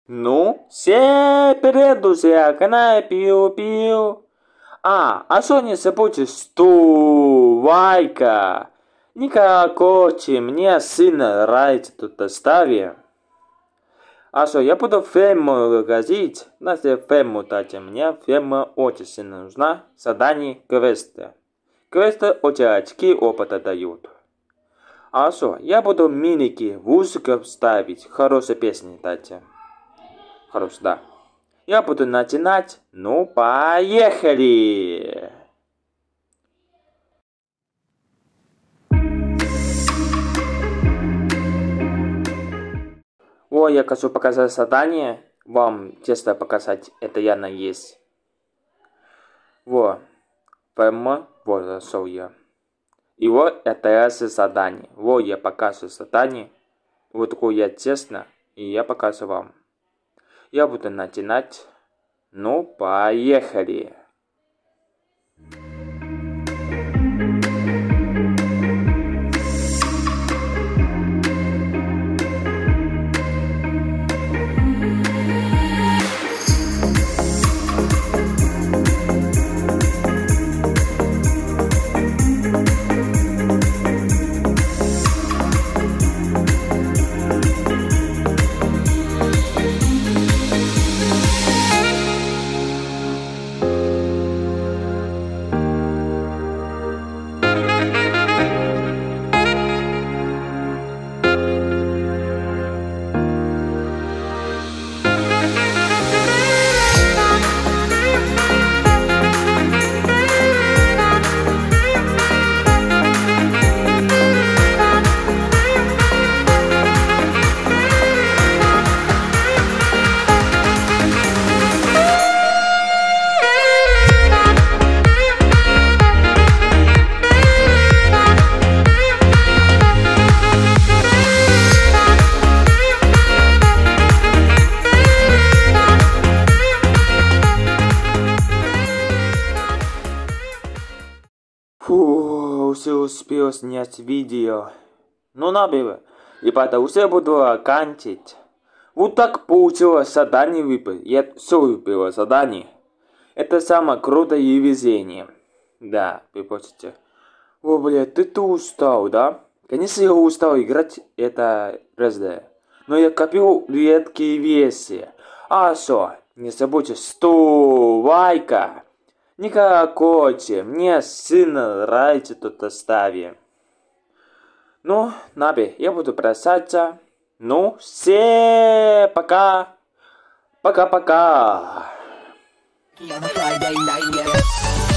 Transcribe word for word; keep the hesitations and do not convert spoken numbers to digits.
Ну, все вперед, друзья, канал пиу-пиу. А, а что не забудьте, стувайка. Никакой, мне сильно нравится тут доставе. А что, я буду ферму газить. Если ферму дайте мне, ферма очень сильно нужна. Задание квеста. Квесты очень очки опыта дают. А что, я буду миники в узком ставить. Хорошие песни дайте. Хорошо, да. Я буду начинать. Ну, поехали! О, я хочу показать задание. Вам честно показать, это явно есть. Вот. Прямо вот зашел я. И вот это задание. Вот я показываю задание. Вот такое я честно. И я покажу вам. Я буду начинать. Ну, поехали. Фу, все успел снять видео. Ну, набивай. Ребята, уже буду оканчивать. Вот так получилось задание выпил. Я все выпил задание. Это самое крутое везение. Да, вы почти. О, блядь, ты-то устал, да? Конечно, я устал играть это РСД. Но я копил редкие вещи. А что, не забудьте, сто лайка. Никакой, мне сильно нравится тут остави. Ну, Наби, я буду прощаться. Ну, все, пока. Пока-пока.